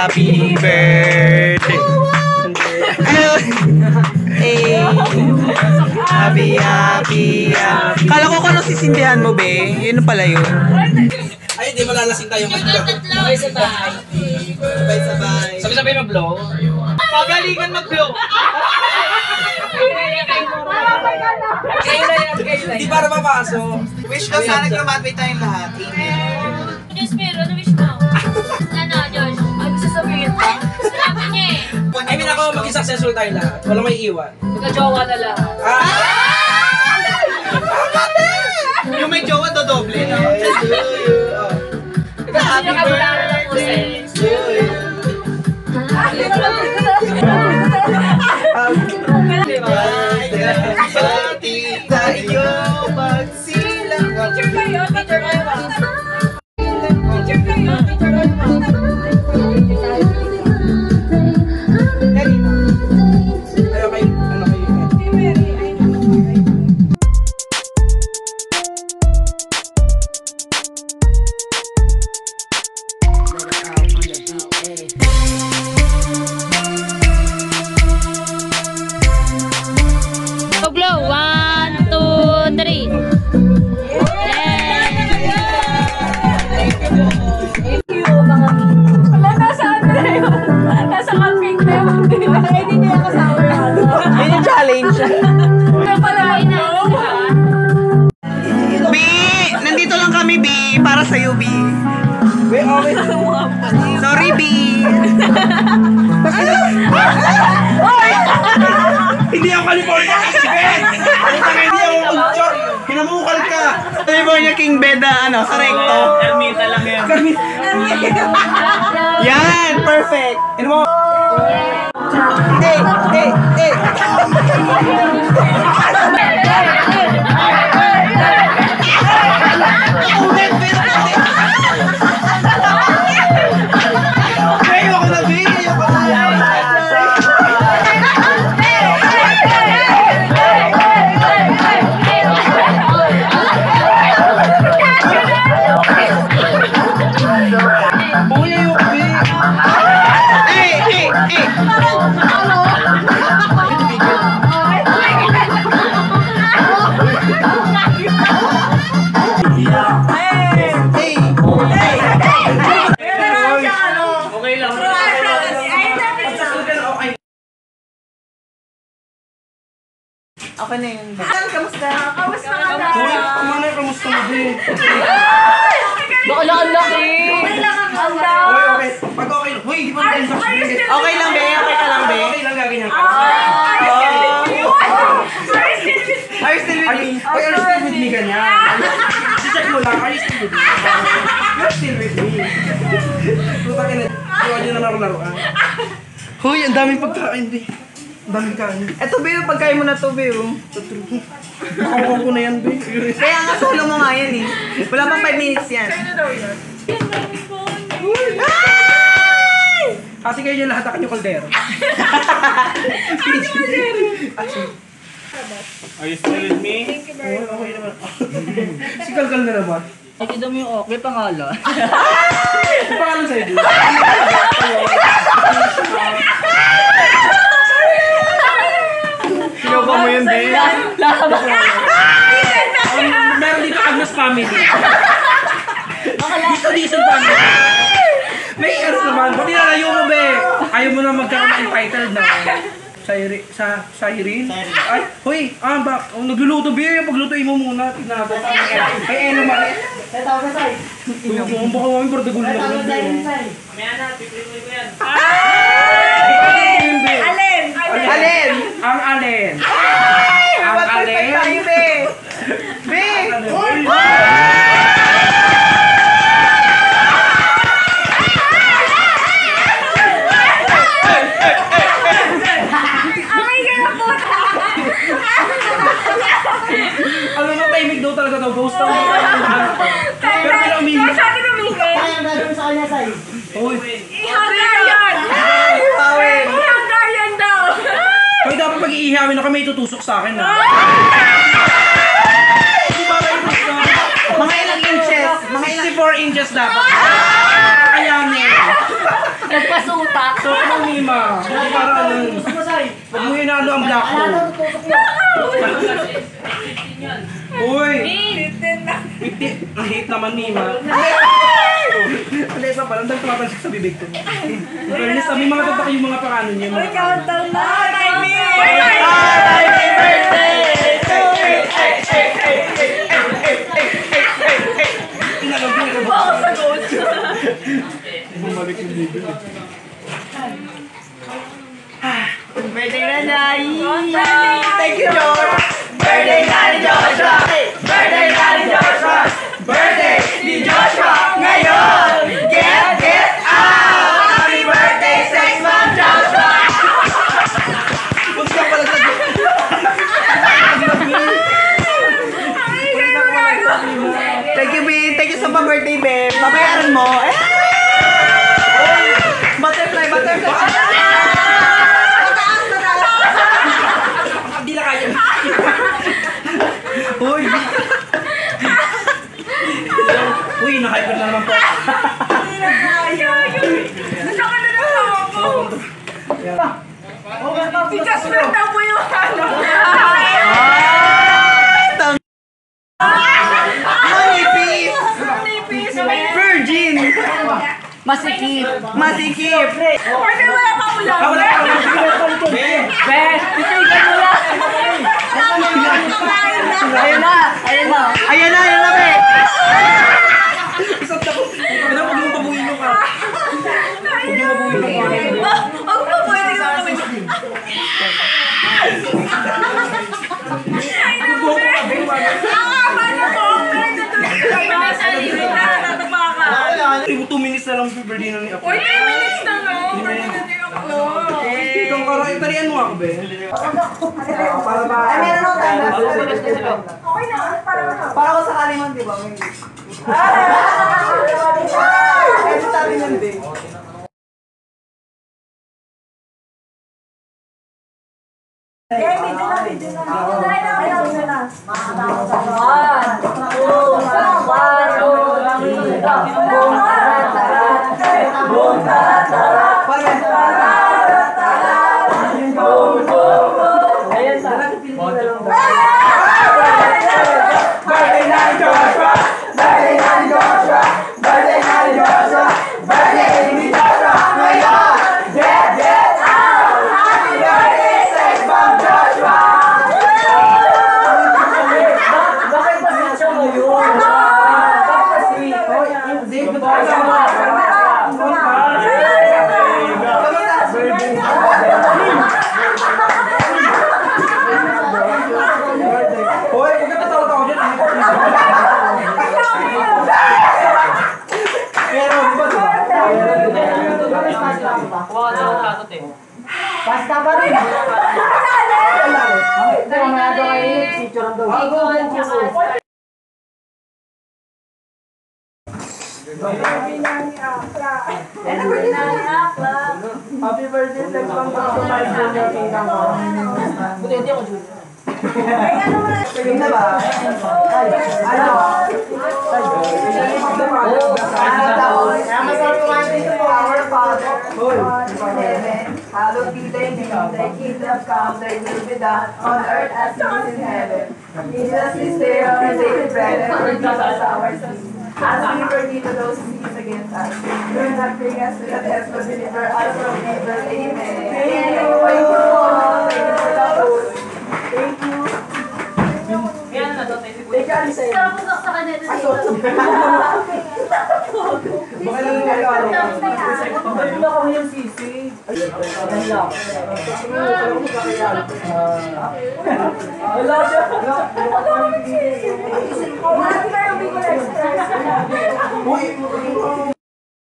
Happy birthday. Happy. Kala ko kung ano sisindihan mo, be. Yun pala yun. Ay, hindi malalasing tayo mag-blow. Sabay-sabay. Sabay-sabay. Sabay-sabay mag-blow? Pagalingan mag-blow. Hindi para mapasok. Wish ko sana graduate tayong lahat. Amen. Diyos, pero ano wish mo? Ano, Josh? Ay, gusto sabihin pa? Sabi niya eh. I mean ako, maging successful tayo lahat. Walang may iwan. Magka-jowa na lang. Yung may jowa, dodoble, no? Happy birthday to Pati tayo magsilang. Picture kayo, picture kayo. Blow, 1, 2, 3. Wala, nasa ano na yun? Nasa camping na yun. Hindi niya kasama yun. Yun yung challenge. Wala pala na. B! Nandito lang kami, B. Para sa'yo, B. Sorry, B. Hindi ako California! Ben! Hindi ako culture! Hinamukal ka! California King Beda, ano, sa recto. Ermita lang yan. Yan, perfect. Ano mo? Ayoko na, B. Okay na yun. Kamusta ka na? Kamusta mo, B? Baka laki. Okay. Pag okay, huy, di ba na tayo Okay lang, be. Okay ka lang, be. Okay lang gaganyan ka. Are you still with me? Are you still with me ganyan? Check mo lang, are you still with me? You're still with me. Tutang ina, iwan nyo na laro-laruan. Huy, ang daming pagkain, B. Ang daming kain. Eto, be. Pagkain mo na to, be. Makakuha ko na yan, B. Kaya nga, solo mo nga yan, eh. Wala pang 5 minutes yan. Kasi kayo yung lahat akin yung kaldero. Are you still with me? Okay naman. Si Kalkal na naman. Nakita mo yung okay pangalan. Ang pangalan sa'yo, B? Kinuha mo yun, be. Meron dito Agnes family. Dito decent family. May eros naman. Ba't nilalayo mo, be? Ayaw mo na magkaroon ng entitled na. Sa Irene? Ay, huy, nagluluto, be. Paglutuin mo muna. Tignan natin. Ay, naman. Ang baka mami, pero dagulo na ko. Alin? Ang alin? Ang alin? Tayo, be. Be. Alam mo, timing daw talaga daw. Ghost daw. Pero may umingin. Sabi na may Uy. Ihanggar yan! Ihanggar yan daw! Hoy, dapat pag-iihawin ako may tutusok sa akin. Mga ilang inches. 64 inches dapat. Ayan eh. Nagpasuta. Suot mo, Mima. Hindi para ano. Huwag mo inaano ang black hole. Uy! 50. Ang hate naman, Mima. Hindi, isa pa lang. Dahil tumatalsik sa bibig ko. Fairness, may mga tatak yung mga pakano niya. Uy, countdown na! Timing! Happy birthday to me! Ako sa ghost. Bumalik yung bibig. Birthday na Nay! Thank you, George! Birthday na ni Joshua! Birthday na ni Joshua! Birthday ni Joshua ngayon! Get out! Happy birthday, sex bomb Joshua! Huwag ka pala sa Thank you, babe. Thank you sa pa-birthday, babe. Babayaran mo. Butterfly, butterfly. Hindi na kaya. Uy! Uy, naka-hyper na naman po. Tigas mo na po yung ano. Manipis! Virgin! Masikip. Masikip! Pwede wala pa ulam. Wala ka lang. Bes, titigan mo lang. Ayun na. Ayun na. Ayan na, be! Isang tapos. Ano, huwag mong pabuhin ka. Huwag mong pabuhin ka. Huwag pa pwede sa kami. Bubuho ka, babe. Paano po? Ibu 2 minutes na lang yung birthday na ni Apo. Uy, 10 minutes na nga. Itong karo, itarian mo ako, be. Para ba? Ay, meron ako tayo. Okay na. Para ko sa kalingon, di ba? Kasi sabi niyan, be. Basta pa rin. Ito, mga daw kayo yung picture ang daw. Happy birthday, sex bomb Joshua. Buti hindi ako Julie. Tingin na ba? Ay, ano? Kaya masarap kumain dito po, our Father, who art in heaven, hallowed be thy name, thy kingdom come, thy will be done, on earth as it is in heaven. Give us this day our daily bread, and forgive us our sins, as we forgive those who sin against us. Do not bring us to the test, but deliver us from evil. Amen. Thank you. Thank you for the food. Thank you. Thank you, Alisa. Tapos sa kanya dito. Baka lang yung nagkaro. Pagkakita kami yung sisi. Ayan lang. Wala siya. Uy!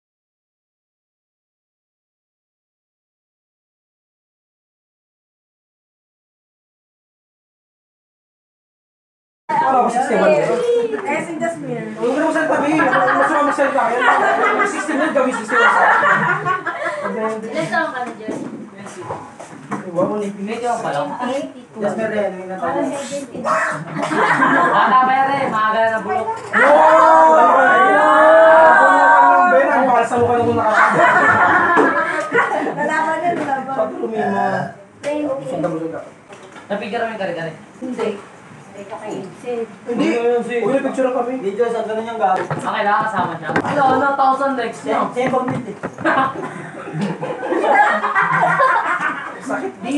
Para ko 61. Eh, si Jasmine. Huwag na mo sa tabi. Mas mga magsalita. 61 gawin 61 sa Ilan taon ka na dyan? Iwa mo ni Medyo ako pala. Yes, meron. Bata pa yan rin. Maaga na bulok. Wow! Magdamo doon dapat. Napigyan kami kare-kare. Hindi. Hindi. Uy, picture kami. Video sa ganun yung gago. Okay lang, kasama siya. Ano, 1,000 likes na. Siya yung pamit eh. Sakit din.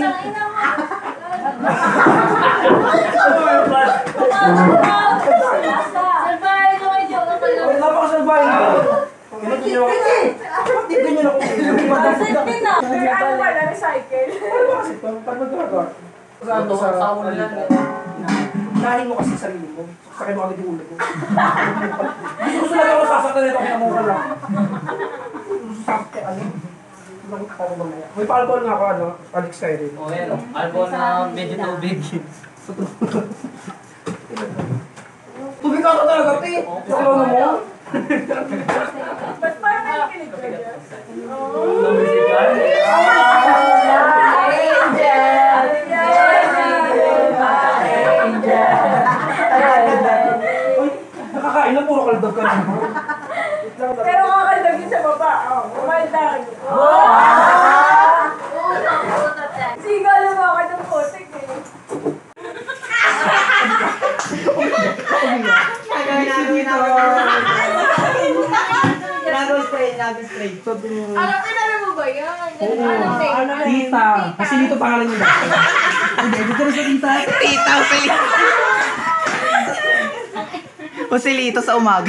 Salbahe ko kayo, joke ako lang. Ay, napakasalbahin ko. Ano din yung... Ba't di ganyan ako? Ano ba na recycle? Ano ba kasi ito? Paano magagawa? Ito, sa ulo lang. Nahin mo kasi sa sarili mo. Sakay mo agad yung ulo ko. Gusto lang ako sasaktan nito kaya mo ka lang. Sakte, ano? Bakit ako mamaya? May pa-alcohol nga ako, ano? Alex Kyrie. O yan, album na medyo tubig. Tubig ka ka talaga, te! Sakalaw na mo? Ba't parang nakikinig ka dyan? Nakakain na, puro kaldag ka na. Pero kakaldagin sa baba. Oh, kumaldag. Siga lumakad ng kotek eh. Alam mo ba yan? Tita. Kasi dito pangalan niya dati. Hindi, dito rin sa tita. Tita, Usilito sa umaga.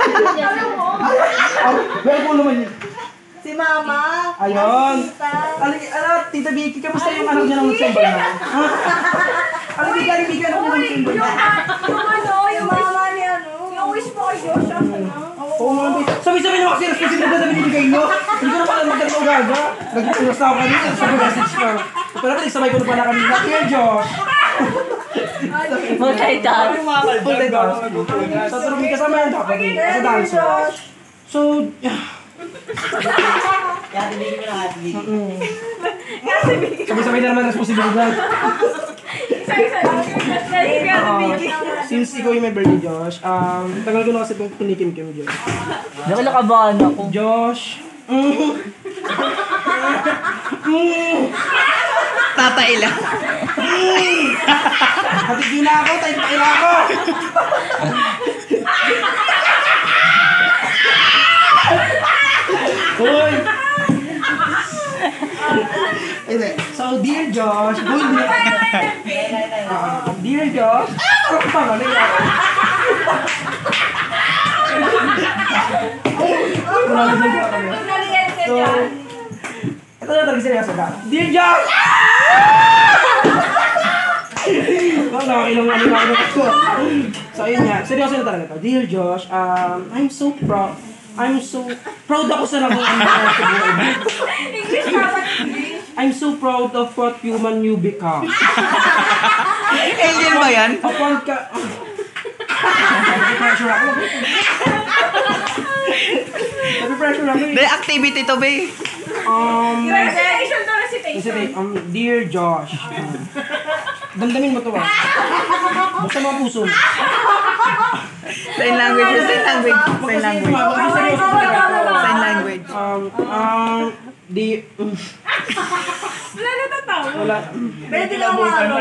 Pero po naman yun. Si Mama. Ayun. Tita Vicky, kamusta yung anak niya ng symbol na? Bigyan anak niya ng symbol na. Yung mama ni ano. Yung wish mo kay Josh. Oo mga bitch. Sabi-sabi naman kasi responsibilidad na binibigay nyo. Hindi ko na pala magkano gaga. Nag-iulas na ako kanina. Sabi message ko. Pero pati sabay ko na pala kanina. Dear Josh. Multitask. Sa tulog may kasama yan dapat eh. Sa dancer. So, Kaya tibigin mo lang at tibigin. sabay-sabay na naman responsibilidad. Since ikaw yung may birthday, Josh, tagal ko na kasi itong kinikim-kim, Josh. Nakilakabahan ako. Josh. Tatay lang. Hatigin na ako, tayo na ako. Hoy! Hindi. So, dear Josh, dear Josh, ano ka pa nga? So, ito na talaga seryoso ka. Dear Josh! Nakakailang ano na ako. So, ayun nga. Seryoso na talaga to. Dear Josh, I'm so proud. I'm so proud ako sa naging ano sa buhay. English dapat English. I'm so proud of what human you become. Angel ba yan? Upon ka... Nabi-pressure ako. Nabi-pressure ako eh. Dahil activity to, be. Recitation to recitation. Dear Josh. Damdamin mo to ba? Buksan mo ang puso mo. Sign language. Sign language. Sign language. Sign language. Wala na tatawa. Wala. Pwede lang umalo.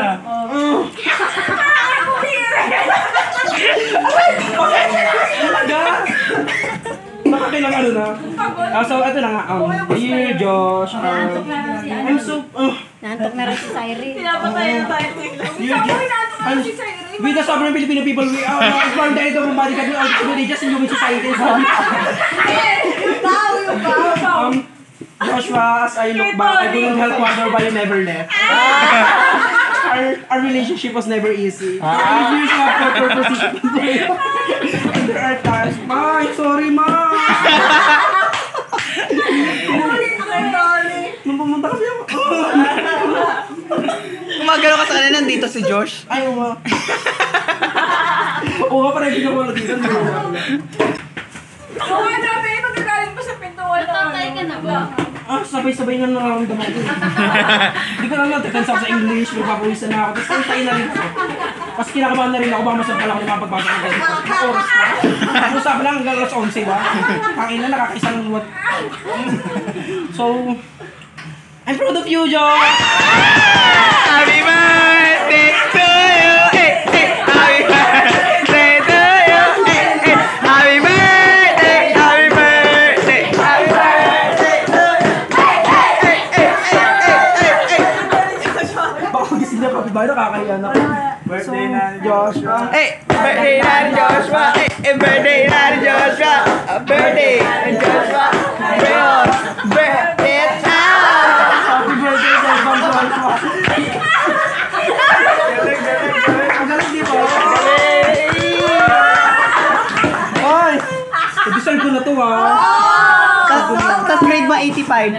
Talaga? Nakakailang ano na. So, ito na nga. Dear Josh. I'm so... Nantok na rin si Cyril. Pinapatay na tayo. Dear Josh. With the sovereign Filipino people, we are informed that ito body card of religious and human society. Joshua, as I look back, I couldn't help wonder why you never left. Our relationship was never easy. Years after proposition, there are times, Ma, sorry, Ma. Nung pumunta kami ako. Gumagano ka sa kanila, nandito si Josh. Ay, Ma. Oo nga, parang hindi ko wala dito. Oo, grabe. Pagkagaling mo sa pintuan na Natatay ka na ba? Sabay-sabay nga nararamdaman ko. Hindi ko na natatansa ako sa English, magpapawisan na ako. Tapos tayo na rin ako. Tapos kinakabahan na rin ako, baka masampal ako ng mga pagbasa ko. Oras na. Tapos sabi lang, hanggang alas 11 ba? Ang ina, nakakaisang what. So, I'm proud of you, Josh! Happy birthday to you. Happy birthday to you. Happy birthday. Happy birthday. Happy birthday to you. Baka gising niya kapit bahay, nakakahiya na. Birthday na ni Joshua. Birthday na ni Joshua. Birthday na ni Joshua. Birthday na Joshua. Birthday Happy birthday sa ibang Joshua. Ang galing, di ba? Ay! Design ko na to, ha? Tapos grade ba 85?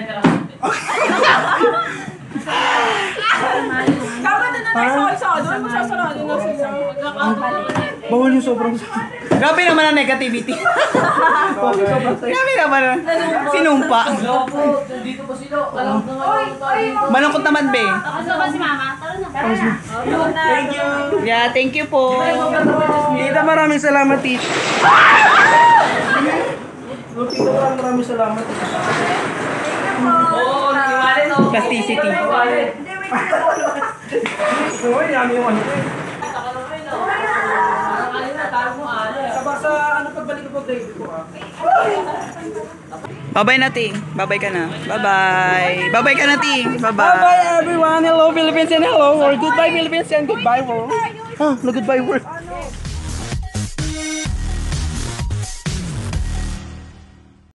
Dapat na next ako doon, magsasarado na sila. Bawal yung sobrang... Grabe naman ang negativity. Grabe naman ang sinumpa. Dito pa sila. Alam ko nga. Malungkot naman, be. Gusto ba si mama? Tara na. Thank you. Yeah, thank you po. Tita, maraming salamat, Tita. Tita, maraming salamat. Oo, naniwala to. Plasticity. Uy, yami yung ano. Sa ano pagbalik ko grade ko, Bye-bye na, Ting. Bye-bye ka na. Bye-bye. Bye-bye ka na, Ting. Bye-bye. Bye-bye everyone. Hello Philippines and hello world. Goodbye Philippines and goodbye world. Ah, na goodbye world.